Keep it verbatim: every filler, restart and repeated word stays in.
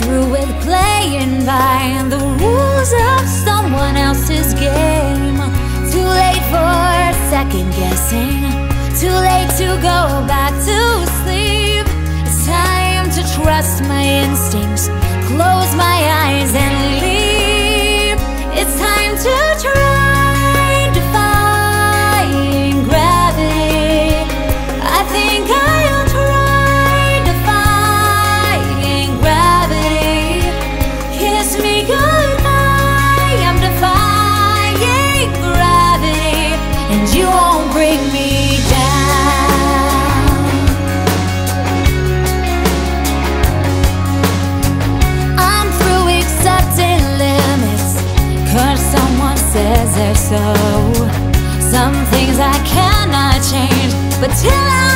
through with playing by the rules of someone else's game. Too late for second guessing, too late to go back to sleep. It's time to trust my instincts, close my eyes and leap. It's time to try defying gravity. I think I'll try defying gravity. Kiss me goodbye, I'm defying gravity, and you won't bring me down. I'm through accepting limits, 'cause someone says they're so. Some things I cannot change, but till I